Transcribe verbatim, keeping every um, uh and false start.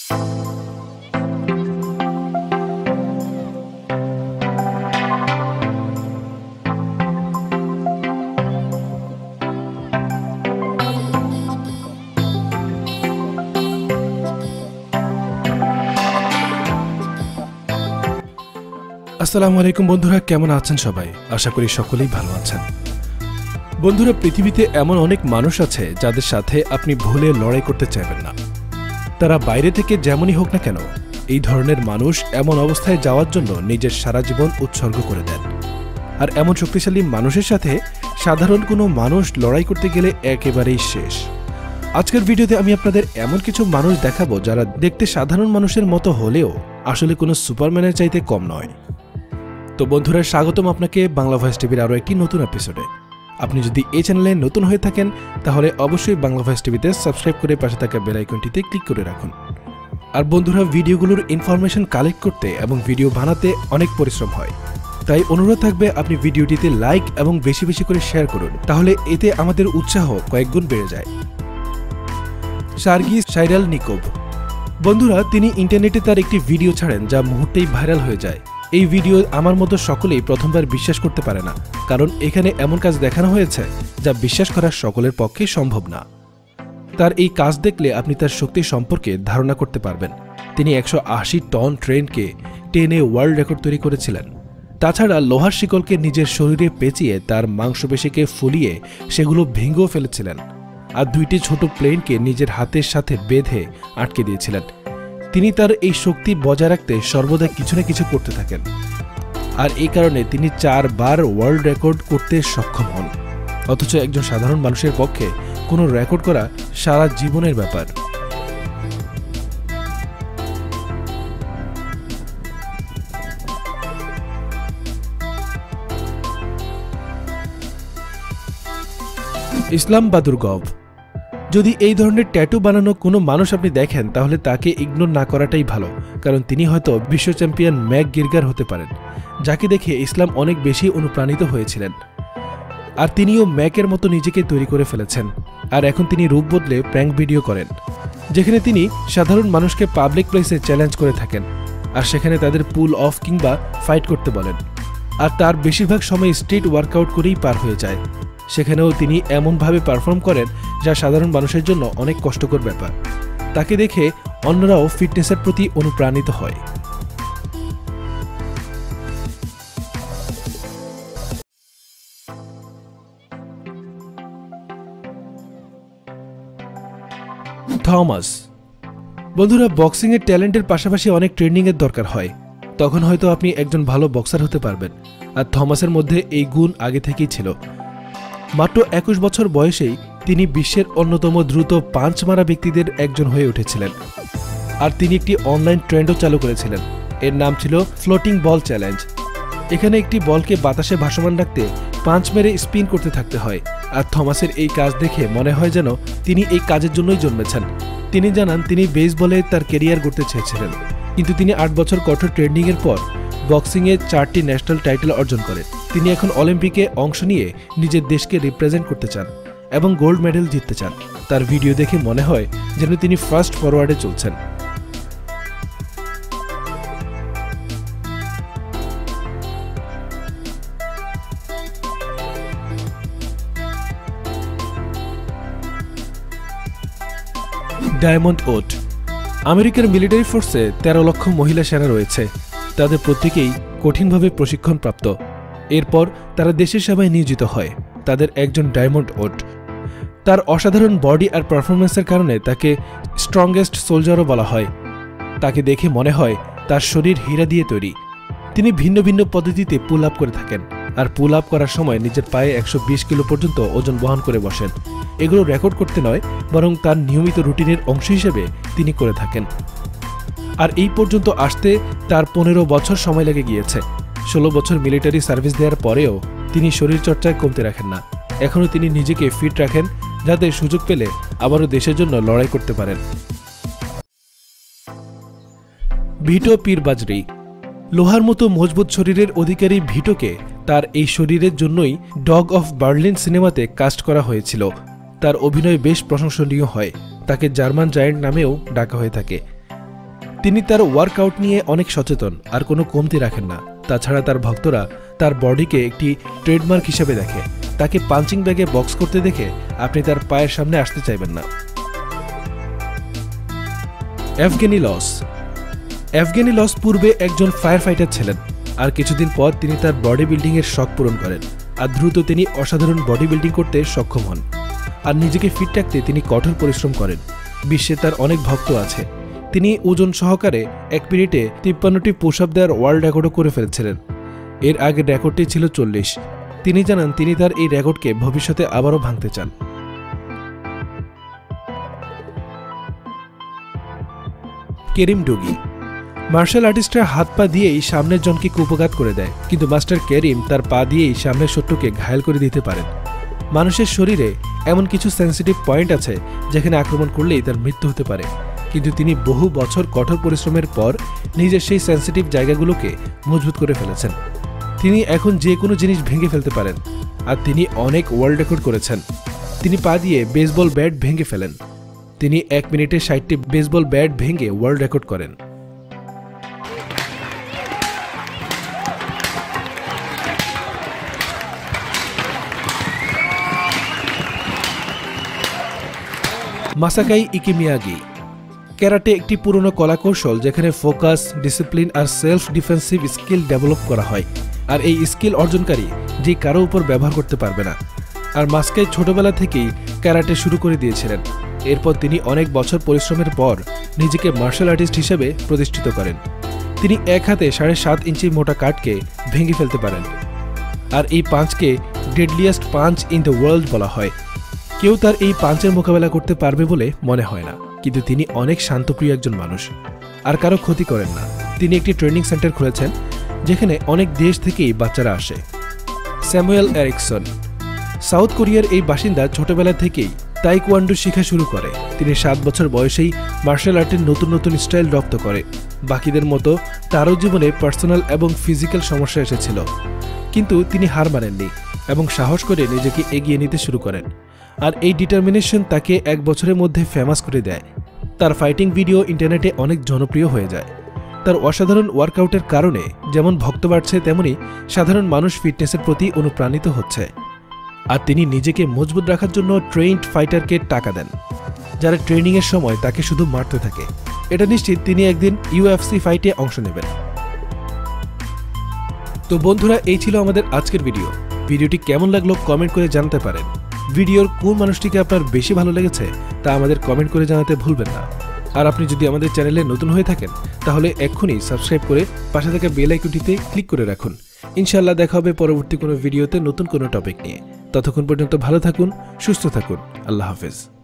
আসসালামু আলাইকুম বন্ধুরা, কেমন আছেন সবাই? আশা করি সকলেই ভালো আছেন। বন্ধুরা, পৃথিবীতে এমন অনেক মানুষ আছে যাদের সাথে আপনি ভুলে লড়াই করতে চাইবেন না। তারা বাইরে থেকে যেমনই হোক না কেন, এই ধরনের মানুষ এমন অবস্থায় যাওয়ার জন্য নিজের সারা জীবন উৎসর্গ করে দেন। আর এমন শক্তিশালী মানুষের সাথে সাধারণ কোনো মানুষ লড়াই করতে গেলে একেবারেই শেষ। আজকের ভিডিওতে আমি আপনাদের এমন কিছু মানুষ দেখাবো যারা দেখতে সাধারণ মানুষের মতো হলেও আসলে কোনো সুপারম্যানের চাইতে কম নয়। তো বন্ধুরা, স্বাগতম আপনাকে বাংলা ভয়েস টিভির আরও একটি নতুন এপিসোডে। আপনি যদি এই চ্যানেলে নতুন হয়ে থাকেন তাহলে অবশ্যই বাংলা ভয়েস টিভিতে সাবস্ক্রাইব করে পাশে থাকা বেল আইকনটিতে ক্লিক করে রাখুন। আর বন্ধুরা, ভিডিওগুলোর ইনফরমেশন কালেক্ট করতে এবং ভিডিও বানাতে অনেক পরিশ্রম হয়, তাই অনুরোধ থাকবে আপনি ভিডিওটিতে লাইক এবং বেশি বেশি করে শেয়ার করুন, তাহলে এতে আমাদের উৎসাহ কয়েকগুণ বেড়ে যায়। সার্গি সাইরালনিকভ। বন্ধুরা, তিনি ইন্টারনেটে তার একটি ভিডিও ছাড়েন যা মুহূর্তেই ভাইরাল হয়ে যায়। এই ভিডিও আমার মতো সকলেই প্রথমবার বিশ্বাস করতে পারে না, কারণ এখানে এমন কাজ দেখানো হয়েছে যা বিশ্বাস করা সকলের পক্ষে সম্ভব না। তার এই কাজ দেখলে আপনি তার শক্তি সম্পর্কে ধারণা করতে পারবেন। তিনি একশো আশি টন ট্রেনকে টেনে ওয়ার্ল্ড রেকর্ড তৈরি করেছিলেন। তাছাড়া লোহার শিকলকে নিজের শরীরে পেঁচিয়ে তার মাংসপেশিকে ফুলিয়ে সেগুলো ভেঙেও ফেলেছিলেন। আর দুইটি ছোট প্লেনকে নিজের হাতের সাথে বেঁধে আটকে দিয়েছিলেন। তিনি তার এই শক্তি বজায় রাখতে সর্বদা কিছু না কিছু করতে থাকেন, আর এই কারণে তিনি চারবার ওয়ার্ল্ড রেকর্ড করতে সক্ষম হন। অথচ একজন সাধারণ মানুষের পক্ষে কোনো রেকর্ড করা সারা জীবনের ব্যাপার। ইসলাম বাদুরগভ। যদি এই ধরনের ট্যাটু বানানো কোনো মানুষ আপনি দেখেন তাহলে তাকে ইগনোর না করাটাই ভালো, কারণ তিনি হয়তো বিশ্ব চ্যাম্পিয়ন ম্যাক গিরগার হতে পারেন, যাকে দেখে ইসলাম অনেক বেশি অনুপ্রাণিত হয়েছিলেন। আর তিনিও ম্যাকের মতো নিজেকে তৈরি করে ফেলেছেন। আর এখন তিনি রূপ বদলে প্র্যাঙ্ক ভিডিও করেন, যেখানে তিনি সাধারণ মানুষকে পাবলিক প্লেসে চ্যালেঞ্জ করে থাকেন, আর সেখানে তাদের পুল অফ কিংবা ফাইট করতে বলেন। আর তার বেশিরভাগ সময় স্ট্রিট ওয়ার্কআউট করেই পার হয়ে যায়। সেখানেও তিনি এমনভাবে পারফর্ম করেন যা সাধারণ মানুষের জন্য অনেক কষ্টকর ব্যাপার। তাকে দেখে অন্যরাও ফিটনেসের প্রতি অনুপ্রাণিত হয়। থমাস। বন্ধুরা, বক্সিং এর ট্যালেন্টের পাশাপাশি অনেক ট্রেনিং এর দরকার হয়, তখন হয়তো আপনি একজন ভালো বক্সার হতে পারবেন। আর থমাসের মধ্যে এই গুণ আগে থেকেই ছিল। মাত্র একুশ বছর বয়সেই তিনি বিশ্বের অন্যতম দ্রুত পাঞ্চ মারা ব্যক্তিদের একজন হয়ে উঠেছিলেন। আর তিনি একটি অনলাইন ট্রেন্ডও চালু করেছিলেন। এর নাম ছিল ফ্লোটিং বল চ্যালেঞ্জ। এখানে একটি বলকে বাতাসে ভাসমান রাখতে পাঞ্চ মেরে স্পিন করতে থাকতে হয়। আর থমাসের এই কাজ দেখে মনে হয় যেন তিনি এই কাজের জন্যই জন্মেছেন। তিনি জানান তিনি বেসবলে তার ক্যারিয়ার গড়তে চেয়েছিলেন, কিন্তু তিনি আট বছর কঠোর ট্রেনিংয়ের পর বক্সিংয়ে চারটি ন্যাশনাল টাইটেল অর্জন করেন। তিনি এখন অলিম্পিকে অংশ নিয়ে নিজের দেশকে রিপ্রেজেন্ট করতে চান এবং গোল্ড মেডেল জিততে চান। তার ভিডিও দেখে মনে হয় যেন তিনি ফাস্ট ফরওয়ার্ডে চলছেন। ডায়মন্ড ওট। আমেরিকার মিলিটারি ফোর্সে তেরো লক্ষ মহিলা সেনা রয়েছে। তাদের প্রত্যেকেই কঠিনভাবে প্রশিক্ষণপ্রাপ্ত। এরপর তারা দেশের সেবায় নিয়োজিত হয়। তাদের একজন ডায়মন্ড ওট। তার অসাধারণ বডি আর পারফরমেন্সের কারণে তাকে স্ট্রংগেস্ট সোলজারও বলা হয়। তাকে দেখে মনে হয় তার শরীর হীরা দিয়ে তৈরি। তিনি ভিন্ন ভিন্ন পদ্ধতিতে পুল আপ করে থাকেন, আর পুল আপ করার সময় নিজের পায়ে একশো বিশ কিলো পর্যন্ত ওজন বহন করে বসেন। এগুলো রেকর্ড করতে নয়, বরং তার নিয়মিত রুটিনের অংশ হিসেবে তিনি করে থাকেন। আর এই পর্যন্ত আসতে তার পনেরো বছর সময় লেগে গিয়েছে। ষোলো বছর মিলিটারি সার্ভিস দেওয়ার পরেও তিনি শরীরচর্চায় কমতে রাখেন না। এখনও তিনি নিজেকে ফিট রাখেন, যাতে সুযোগ পেলে আবারও দেশের জন্য লড়াই করতে পারেন। ভিটো পীরবাজরি। লোহার মতো মজবুত শরীরের অধিকারী ভিটোকে তার এই শরীরের জন্যই ডগ অফ বার্লিন সিনেমাতে কাস্ট করা হয়েছিল। তার অভিনয় বেশ প্রশংসনীয় হয়। তাকে জার্মান জায়ান্ট নামেও ডাকা হয়ে থাকে। তিনি তার ওয়ার্কআউট নিয়ে অনেক সচেতন আর কোনো কমতি রাখেন না। তাছাড়া তার ভক্তরা তার বডিকে একটি ট্রেডমার্ক হিসেবে দেখে। তাকে পাঞ্চিং ব্যাগে বক্স করতে দেখে আপনি তার পায়ের সামনে আসতে চাইবেন না। Yevgeny loss. এভগেনি লস পূর্বে একজন ফায়ার ফাইটার ছিলেন, আর কিছুদিন পর তিনি তার বডি বিল্ডিং এর শখ পূরণ করেন, আর দ্রুত তিনি অসাধারণ বডি বিল্ডিং করতে সক্ষম হন। আর নিজেকে ফিট রাখতে তিনি কঠোর পরিশ্রম করেন। বিশ্বে তার অনেক ভক্ত আছে। তিনি ওজন সহকারে এক মিনিটে তিপ্পান্নটি পুশ আপ দেওয়ার ওয়ার্ল্ড রেকর্ডও করে ফেলেছিলেন। এর আগের রেকর্ডটি ছিল চল্লিশ। তিনি জানান তিনি তার এই রেকর্ডকে ভবিষ্যতে আবারও ভাঙতে চান। কেরিম ডুগি। মার্শাল আর্টিস্টরা হাত পা দিয়েই সামনের জনকে কুপঘাত করে দেয়, কিন্তু মাস্টার কেরিম তার পা দিয়েই সামনের শত্রুকে ঘায়েল করে দিতে পারেন। মানুষের শরীরে এমন কিছু সেন্সিটিভ পয়েন্ট আছে যেখানে আক্রমণ করলেই তার মৃত্যু হতে পারে, কিন্তু তিনি বহু বছর কঠোর পরিশ্রমের পর নিজের সেই সেন্সিটিভ জায়গাগুলোকে মজবুত করে ফেলেছেন। তিনি এখন যে কোনো জিনিস ভেঙে ফেলতে পারেন, আর তিনি অনেক ওয়ার্ল্ড রেকর্ড করেছেন। তিনি পা দিয়ে বেসবল ব্যাট ভেঙে ফেলেন। তিনি এক মিনিটে ষাটটি বেসবল ব্যাট ভেঙে ওয়ার্ল্ড রেকর্ড করেন। Masakai Ikimiyagi. ক্যারাটে একটি পুরনো কলাকৌশল যেখানে ফোকাস, ডিসিপ্লিন আর সেলফ ডিফেন্সিভ স্কিল ডেভেলপ করা হয়, আর এই স্কিল অর্জনকারী যে কারো উপর ব্যবহার করতে পারবে না। আর মাস্কাই ছোটবেলা থেকেই ক্যারাটে শুরু করে দিয়েছিলেন। এরপর তিনি অনেক বছর পরিশ্রমের পর নিজেকে মার্শাল আর্টিস্ট হিসেবে প্রতিষ্ঠিত করেন। তিনি এক হাতে সাড়ে সাত ইঞ্চি মোটা কাঠকে ভেঙে ফেলতে পারেন, আর এই পাঁচকে deadliest punch in the world বলা হয়। কেউ তার এই পাঞ্চের মোকাবেলা করতে পারবে বলে মনে হয় না, কিন্তু তিনি অনেক শান্তপ্রিয় একজন মানুষ, আর কারো ক্ষতি করেন না। তিনি একটি ট্রেনিং সেন্টার খুলেছেন যেখানে অনেক দেশ থেকেই বাচ্চারা আসে। Samuel Ericsson. সাউথ কোরিয়ার এই বাসিন্দা ছোটবেলা থেকেই তাইকোয়ান্ডো শেখা শুরু করে। তিনি সাত বছর বয়সেই মার্শাল আর্টের নতুন নতুন স্টাইল রপ্ত করে। বাকিদের মতো তারও জীবনে পার্সোনাল এবং ফিজিক্যাল সমস্যা এসেছিল, কিন্তু তিনি হার মানেননি এবং সাহস করে নিজেকে এগিয়ে নিতে শুরু করেন। আর এই ডিটারমিনেশন তাকে এক বছরের মধ্যে ফেমাস করে দেয়। তার ফাইটিং ভিডিও ইন্টারনেটে অনেক জনপ্রিয় হয়ে যায়। তার অসাধারণ ওয়ার্কআউটের কারণে যেমন ভক্ত বাড়ছে, তেমনি সাধারণ মানুষ ফিটনেসের প্রতি অনুপ্রাণিত হচ্ছে। আর তিনি নিজেকে মজবুত রাখার জন্য ট্রেইনড ফাইটারকে টাকা দেন, যারা ট্রেনিংয়ের সময় তাকে শুধু মারতে থাকে। এটা নিশ্চিত তিনি একদিন ইউএফসি ফাইটে অংশ নেবেন। তো বন্ধুরা, এই ছিল আমাদের আজকের ভিডিও। ভিডিওটি কেমন লাগলো কমেন্ট করে জানাতে পারেন। ভিডিওর কোন মানুষটিকে আপনার বেশি ভালো লেগেছে তা আমাদের কমেন্ট করে জানাতে ভুলবেন না। আর আপনি যদি আমাদের চ্যানেলে নতুন হয়ে থাকেন তাহলে এক্ষুনি সাবস্ক্রাইব করে পাশে থাকা বেল আইকনটিতে ক্লিক করে রাখুন। ইনশাআল্লাহ দেখা হবে পরবর্তী কোনো ভিডিওতে নতুন কোনো টপিক নিয়ে। ততক্ষণ পর্যন্ত ভালো থাকুন, সুস্থ থাকুন। আল্লাহ হাফেজ।